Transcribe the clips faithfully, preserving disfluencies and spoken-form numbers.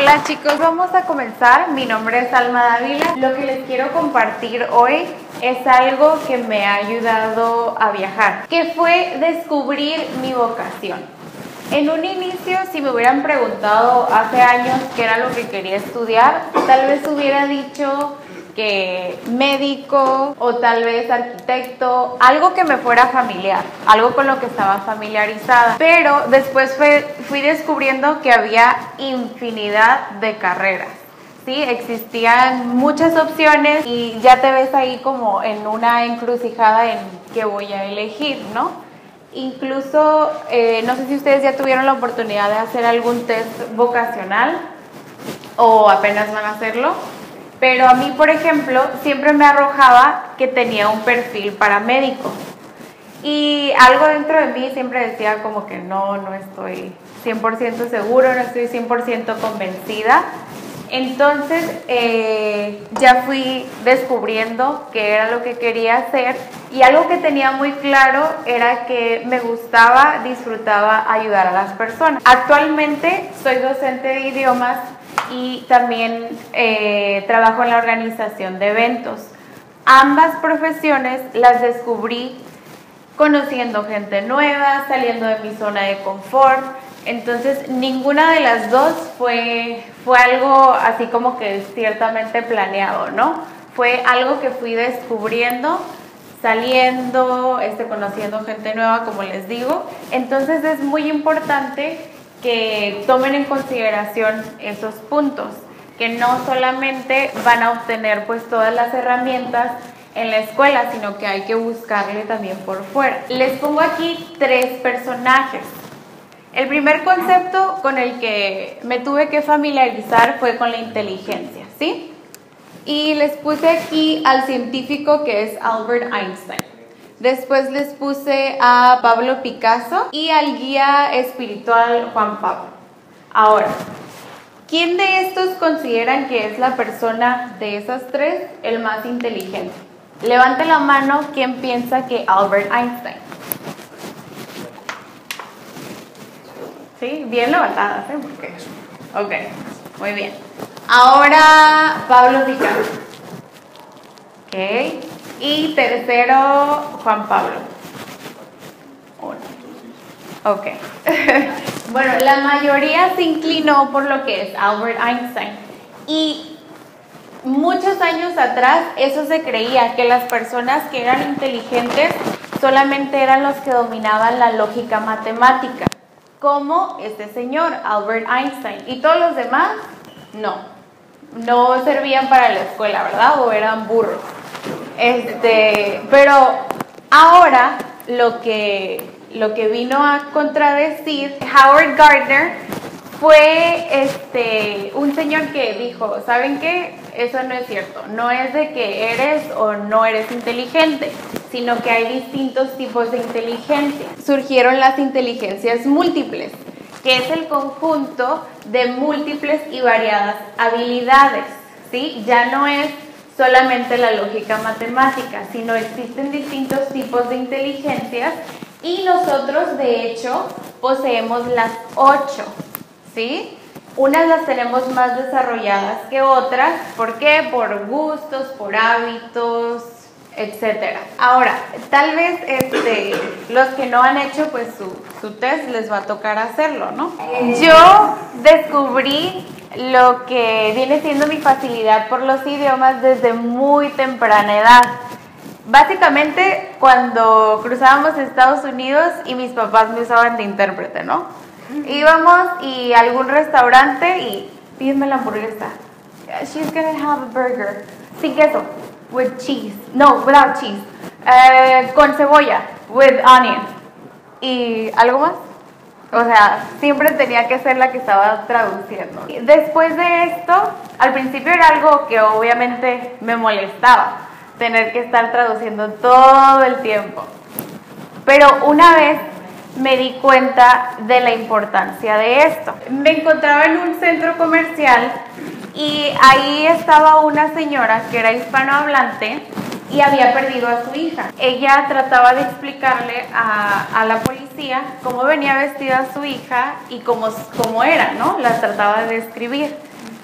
Hola chicos, vamos a comenzar. Mi nombre es Alma Dávila. Lo que les quiero compartir hoy es algo que me ha ayudado a viajar, que fue descubrir mi vocación. En un inicio, si me hubieran preguntado hace años qué era lo que quería estudiar, tal vez hubiera dicho que médico o tal vez arquitecto, algo que me fuera familiar, algo con lo que estaba familiarizada. Pero después fue, fui descubriendo que había infinidad de carreras, ¿sí? Existían muchas opciones y ya te ves ahí como en una encrucijada en qué voy a elegir, ¿no? Incluso, eh, no sé si ustedes ya tuvieron la oportunidad de hacer algún test vocacional o apenas van a hacerlo. Pero a mí, por ejemplo, siempre me arrojaba que tenía un perfil para médico. Y algo dentro de mí siempre decía como que no, no estoy cien por ciento seguro, no estoy cien por ciento convencida. Entonces eh, ya fui descubriendo qué era lo que quería hacer. Y algo que tenía muy claro era que me gustaba, disfrutaba ayudar a las personas. Actualmente soy docente de idiomas y también eh, trabajo en la organización de eventos. Ambas profesiones las descubrí conociendo gente nueva, saliendo de mi zona de confort. Entonces ninguna de las dos fue, fue algo así como que ciertamente planeado, ¿no? Fue algo que fui descubriendo, saliendo, este, conociendo gente nueva, como les digo. Entonces es muy importante que tomen en consideración esos puntos, que no solamente van a obtener pues todas las herramientas en la escuela, sino que hay que buscarle también por fuera. Les pongo aquí tres personajes. El primer concepto con el que me tuve que familiarizar fue con la inteligencia, ¿sí? Y les puse aquí al científico que es Albert Einstein. Después les puse a Pablo Picasso y al guía espiritual Juan Pablo. Ahora, ¿quién de estos consideran que es la persona de esas tres el más inteligente? Levante la mano quien piensa que Albert Einstein. Sí, bien levantadas, ¿eh? Porque... Ok, muy bien. Ahora Pablo Picasso. Ok. Y tercero, Juan Pablo. Uno. Ok. Bueno, la mayoría se inclinó por lo que es Albert Einstein. Y muchos años atrás eso se creía, que las personas que eran inteligentes solamente eran los que dominaban la lógica matemática, como este señor, Albert Einstein. Y todos los demás, no. No servían para la escuela, ¿verdad? O eran burros. Este, pero ahora lo que, lo que vino a contradecir Howard Gardner fue este, un señor que dijo, ¿saben qué? Eso no es cierto. No es de que eres o no eres inteligente, sino que hay distintos tipos de inteligencia. Surgieron las inteligencias múltiples, que es el conjunto de múltiples y variadas habilidades, ¿sí? Ya no es solamente la lógica matemática, sino existen distintos tipos de inteligencias y nosotros de hecho poseemos las ocho, ¿sí? Unas las tenemos más desarrolladas que otras. ¿Por qué? Por gustos, por hábitos, etcétera. Ahora, tal vez este, los que no han hecho pues su, su test les va a tocar hacerlo, ¿no? Yo descubrí lo que viene siendo mi facilidad por los idiomas desde muy temprana edad. Básicamente cuando cruzábamos Estados Unidos y mis papás me usaban de intérprete, ¿no? Íbamos y a algún restaurante y pídeme la hamburguesa. She's gonna have a burger. Sin queso. With cheese. No, without cheese. Uh, con cebolla. With onion. ¿Y algo más? O sea, siempre tenía que ser la que estaba traduciendo. Después de esto, al principio era algo que obviamente me molestaba, tener que estar traduciendo todo el tiempo. Pero una vez me di cuenta de la importancia de esto. Me encontraba en un centro comercial y ahí estaba una señora que era hispanohablante y había perdido a su hija. Ella trataba de explicarle a, a la policía cómo venía vestida su hija y cómo, cómo era, ¿no? La trataba de describir.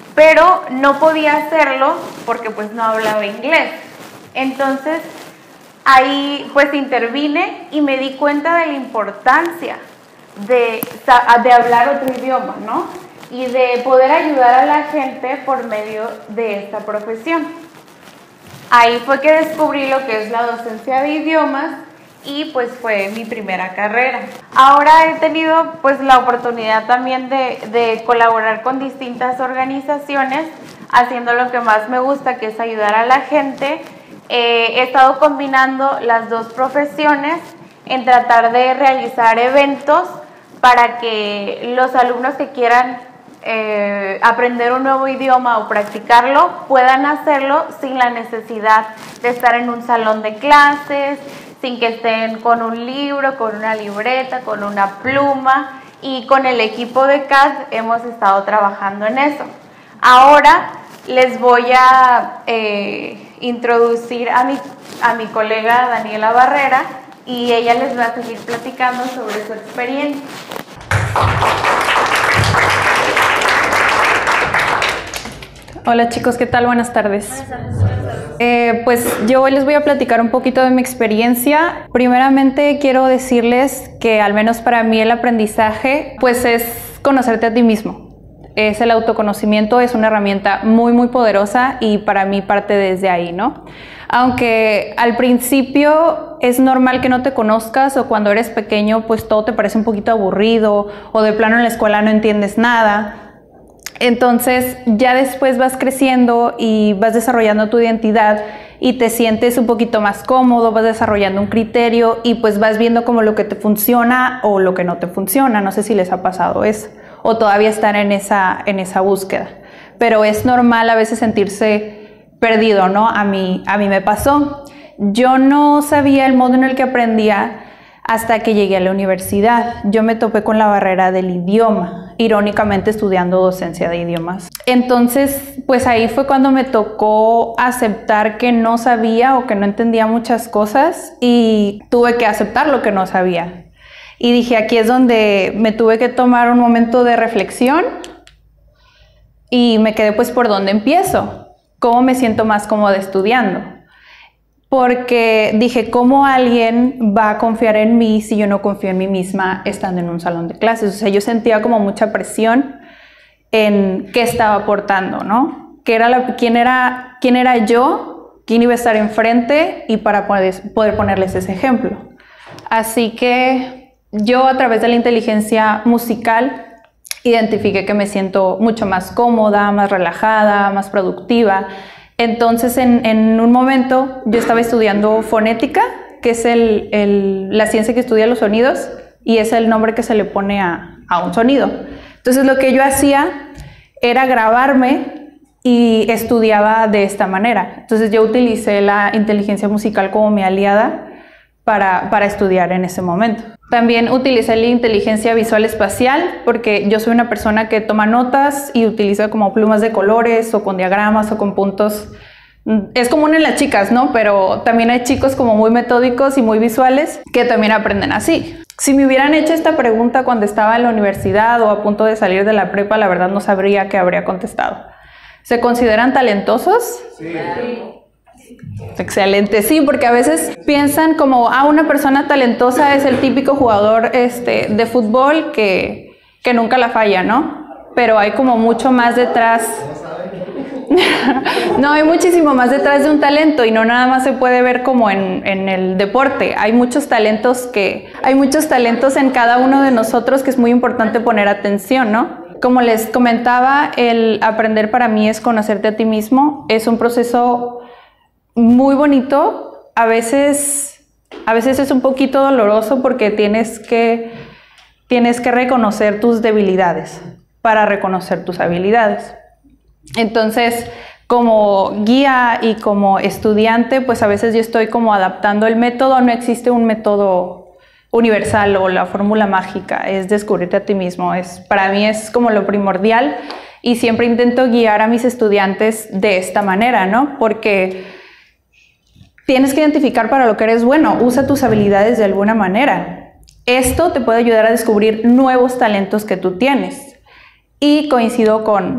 pero no podía hacerlo porque pues no hablaba inglés. Entonces ahí pues intervine y me di cuenta de la importancia de, de hablar otro idioma, ¿no? Y de poder ayudar a la gente por medio de esta profesión. Ahí fue que descubrí lo que es la docencia de idiomas y pues fue mi primera carrera. Ahora he tenido pues la oportunidad también de, de colaborar con distintas organizaciones haciendo lo que más me gusta, que es ayudar a la gente. Eh, he estado combinando las dos profesiones en tratar de realizar eventos para que los alumnos que quieran eh, aprender un nuevo idioma o practicarlo puedan hacerlo sin la necesidad de estar en un salón de clases, sin que estén con un libro, con una libreta, con una pluma, y con el equipo de C A D hemos estado trabajando en eso. Ahora les voy a eh, introducir a mi, a mi colega Daniela Barrera y ella les va a seguir platicando sobre su experiencia. Hola chicos, ¿qué tal? Buenas tardes. Buenas tardes. Eh, pues yo hoy les voy a platicar un poquito de mi experiencia. Primeramente quiero decirles que al menos para mí el aprendizaje pues es conocerte a ti mismo. Es el autoconocimiento, es una herramienta muy muy poderosa y para mí parte desde ahí, ¿no? Aunque al principio es normal que no te conozcas o cuando eres pequeño pues todo te parece un poquito aburrido o de plano en la escuela no entiendes nada. Entonces ya después vas creciendo y vas desarrollando tu identidad y te sientes un poquito más cómodo, vas desarrollando un criterio y pues vas viendo como lo que te funciona o lo que no te funciona. No sé si les ha pasado eso o todavía están en esa, en esa búsqueda. Pero es normal a veces sentirse perdido, ¿no? A mí, a mí me pasó. Yo no sabía el modo en el que aprendía hasta que llegué a la universidad. Yo me topé con la barrera del idioma, irónicamente estudiando docencia de idiomas. Entonces, pues ahí fue cuando me tocó aceptar que no sabía o que no entendía muchas cosas y tuve que aceptar lo que no sabía. Y dije, aquí es donde me tuve que tomar un momento de reflexión y me quedé pues por dónde empiezo, cómo me siento más cómoda estudiando. Porque dije, ¿cómo alguien va a confiar en mí si yo no confío en mí misma estando en un salón de clases? O sea, yo sentía como mucha presión en qué estaba aportando, ¿no? ¿Qué era la, quién, era, ¿Quién era yo? ¿Quién iba a estar enfrente? Y para poder, poder ponerles ese ejemplo. Así que yo a través de la inteligencia musical identifiqué que me siento mucho más cómoda, más relajada, más productiva. Entonces, en, en un momento, yo estaba estudiando fonética, que es el, el, la ciencia que estudia los sonidos, y es el nombre que se le pone a, a un sonido. Entonces, lo que yo hacía era grabarme y estudiaba de esta manera. Entonces, yo utilicé la inteligencia musical como mi aliada para, para estudiar en ese momento. También utilicé la inteligencia visual espacial porque yo soy una persona que toma notas y utiliza como plumas de colores o con diagramas o con puntos. Es común en las chicas, ¿no? Pero también hay chicos como muy metódicos y muy visuales que también aprenden así. Si me hubieran hecho esta pregunta cuando estaba en la universidad o a punto de salir de la prepa, la verdad no sabría qué habría contestado. ¿Se consideran talentosos? Sí. Excelente, sí, porque a veces piensan como, ah, una persona talentosa es el típico jugador este, de fútbol que, que nunca la falla, ¿no? Pero hay como mucho más detrás. No, hay muchísimo más detrás de un talento y no nada más se puede ver como en, en el deporte. Hay muchos talentos que, hay muchos talentos en cada uno de nosotros que es muy importante poner atención, ¿no? Como les comentaba, el aprender para mí es conocerte a ti mismo. Es un proceso muy bonito, a veces, a veces es un poquito doloroso porque tienes que, tienes que reconocer tus debilidades para reconocer tus habilidades. Entonces, como guía y como estudiante, pues a veces yo estoy como adaptando el método. No existe un método universal o la fórmula mágica, es descubrirte a ti mismo. Es, para mí es como lo primordial y siempre intento guiar a mis estudiantes de esta manera, ¿no? Porque tienes que identificar para lo que eres bueno, usa tus habilidades de alguna manera. Esto te puede ayudar a descubrir nuevos talentos que tú tienes. Y coincido con,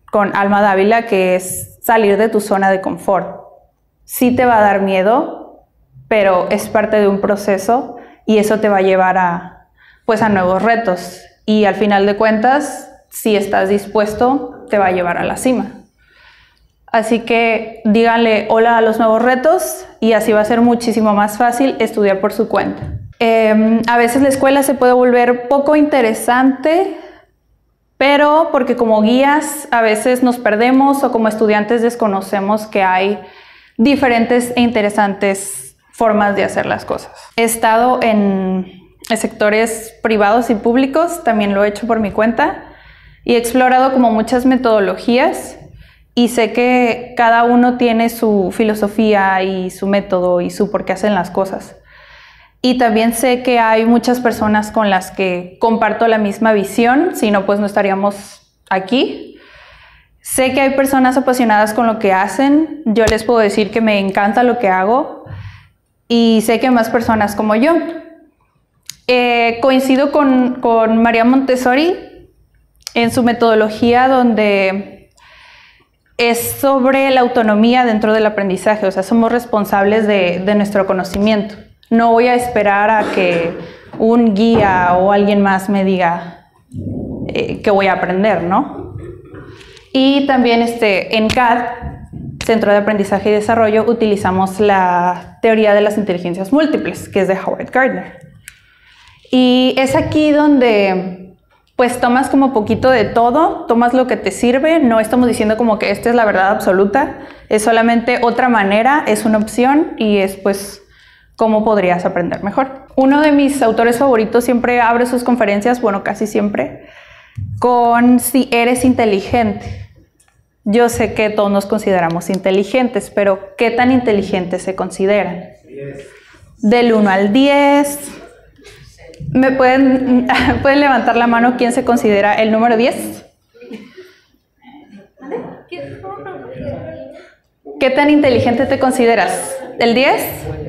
con Alma Dávila, que es salir de tu zona de confort. Sí te va a dar miedo, pero es parte de un proceso y eso te va a llevar a, pues, a nuevos retos. Y al final de cuentas, si estás dispuesto, te va a llevar a la cima. Así que díganle hola a los nuevos retos y así va a ser muchísimo más fácil estudiar por su cuenta. Eh, a veces la escuela se puede volver poco interesante, pero porque como guías a veces nos perdemos o como estudiantes desconocemos que hay diferentes e interesantes formas de hacer las cosas. He estado en, en sectores privados y públicos, también lo he hecho por mi cuenta y he explorado como muchas metodologías. Y sé que cada uno tiene su filosofía y su método y su por qué hacen las cosas. Y también sé que hay muchas personas con las que comparto la misma visión, si no, pues no estaríamos aquí. Sé que hay personas apasionadas con lo que hacen. Yo les puedo decir que me encanta lo que hago. Y sé que hay más personas como yo. Eh, coincido con, con María Montessori en su metodología donde es sobre la autonomía dentro del aprendizaje, o sea, somos responsables de, de nuestro conocimiento. No voy a esperar a que un guía o alguien más me diga eh, que voy a aprender, ¿no? Y también este, en C A D, Centro de Aprendizaje y Desarrollo, utilizamos la teoría de las inteligencias múltiples, que es de Howard Gardner. Y es aquí donde pues tomas como poquito de todo, tomas lo que te sirve, no estamos diciendo como que esta es la verdad absoluta, es solamente otra manera, es una opción y es pues cómo podrías aprender mejor. Uno de mis autores favoritos siempre abre sus conferencias, bueno, casi siempre, con si eres inteligente. Yo sé que todos nos consideramos inteligentes, pero ¿qué tan inteligentes se consideran? Del uno al diez... ¿Me pueden, pueden levantar la mano quién se considera el número diez? ¿Qué tan inteligente te consideras? ¿El diez?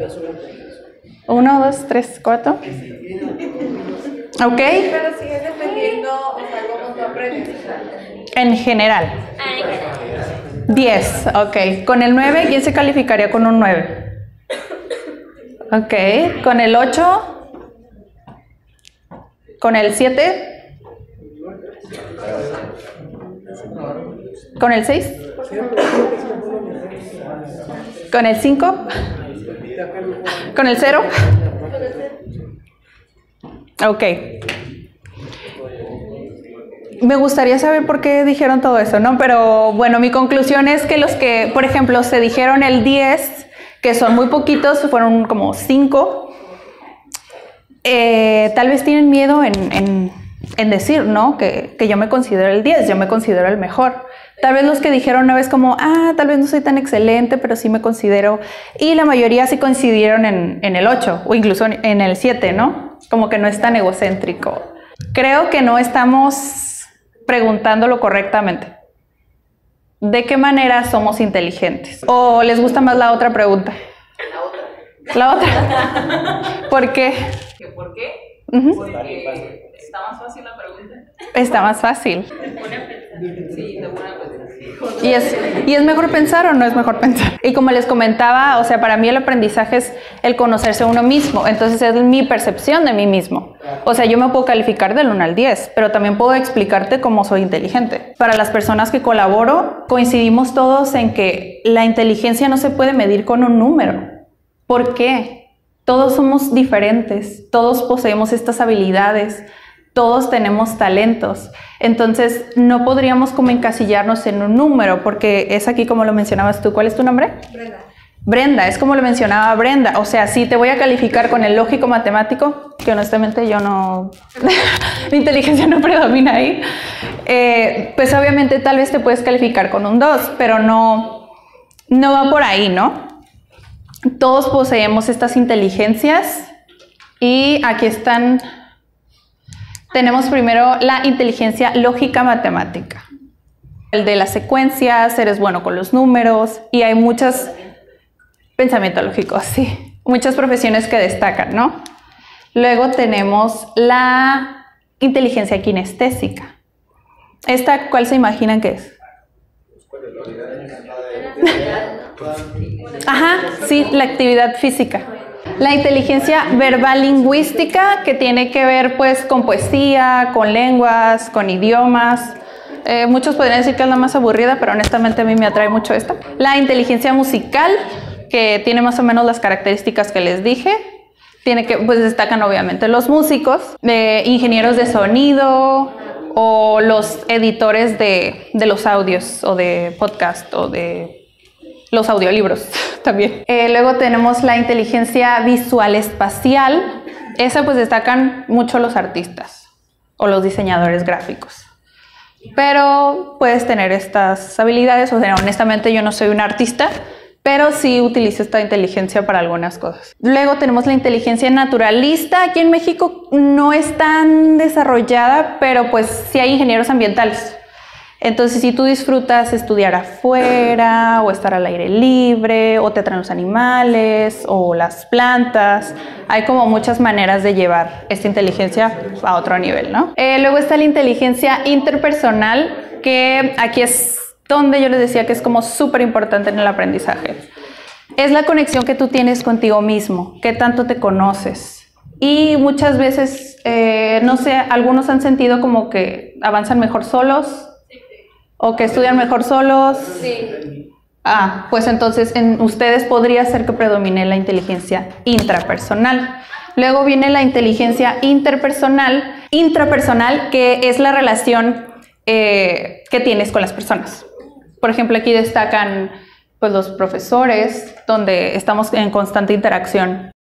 uno, dos, tres, cuatro. ¿Ok? Pero sigue dependiendo, o sea, cómo tú aprendes. En general. diez, ok. Con el nueve, ¿quién se calificaría con un nueve? Ok. Con el ocho. ¿Con el siete? ¿Con el seis? ¿Con el cinco? ¿Con el cero? Ok. Me gustaría saber por qué dijeron todo eso, ¿no? Pero bueno, mi conclusión es que los que, por ejemplo, se dijeron el diez, que son muy poquitos, fueron como cinco. Eh, tal vez tienen miedo en, en, en decir, ¿no? Que, que yo me considero el diez, yo me considero el mejor. Tal vez los que dijeron una vez como, ah, tal vez no soy tan excelente, pero sí me considero. Y la mayoría sí coincidieron en, en el ocho o incluso en, en el siete, ¿no? Como que no es tan egocéntrico. Creo que no estamos preguntándolo correctamente. ¿De qué manera somos inteligentes? ¿O les gusta más la otra pregunta? La otra. ¿Por qué? ¿Por qué? Uh-huh. Porque está más fácil la pregunta. Está más fácil. Sí, de buena cuenta. ¿Y es, ¿Y es mejor pensar o no es mejor pensar? Y como les comentaba, o sea, para mí el aprendizaje es el conocerse a uno mismo. Entonces es mi percepción de mí mismo. O sea, yo me puedo calificar del uno al diez, pero también puedo explicarte cómo soy inteligente. Para las personas que colaboro, coincidimos todos en que la inteligencia no se puede medir con un número. ¿Por qué? Todos somos diferentes, todos poseemos estas habilidades, todos tenemos talentos. Entonces, no podríamos como encasillarnos en un número, porque es aquí como lo mencionabas tú. ¿Cuál es tu nombre? Brenda. Brenda, es como lo mencionaba Brenda. O sea, si te voy a calificar con el lógico matemático, que honestamente yo no... mi inteligencia no predomina ahí. Eh, pues obviamente tal vez te puedes calificar con un dos, pero no, no va por ahí, ¿no? Todos poseemos estas inteligencias y aquí están, tenemos primero la inteligencia lógica matemática. El de las secuencias, eres bueno con los números y hay muchas, pensamiento lógico, sí, muchas profesiones que destacan, ¿no? Luego tenemos la inteligencia kinestésica. ¿Esta cuál se imaginan que es? Ajá, sí, la actividad física. La inteligencia verbal lingüística, que tiene que ver pues con poesía, con lenguas, con idiomas. Eh, muchos podrían decir que es la más aburrida, pero honestamente a mí me atrae mucho esta. La inteligencia musical, que tiene más o menos las características que les dije. Tiene que, pues destacan obviamente los músicos, eh, ingenieros de sonido o los editores de, de los audios o de podcast o de los audiolibros también. Eh, luego tenemos la inteligencia visual espacial. Esa pues destacan mucho los artistas o los diseñadores gráficos. Pero puedes tener estas habilidades, o sea, honestamente yo no soy un artista, pero sí utilizo esta inteligencia para algunas cosas. Luego tenemos la inteligencia naturalista. Aquí en México no es tan desarrollada, pero pues sí hay ingenieros ambientales. Entonces, si tú disfrutas estudiar afuera, o estar al aire libre, o te atraen los animales, o las plantas, hay como muchas maneras de llevar esta inteligencia a otro nivel, ¿no? Eh, luego está la inteligencia interpersonal, que aquí es donde yo les decía que es como súper importante en el aprendizaje. Es la conexión que tú tienes contigo mismo, qué tanto te conoces. Y muchas veces, eh, no sé, algunos han sentido como que avanzan mejor solos, o que estudian mejor solos. Sí. Ah, pues entonces en ustedes podría ser que predomine la inteligencia intrapersonal. Luego viene la inteligencia interpersonal, intrapersonal, que es la relación eh, que tienes con las personas. Por ejemplo, aquí destacan pues los profesores, donde estamos en constante interacción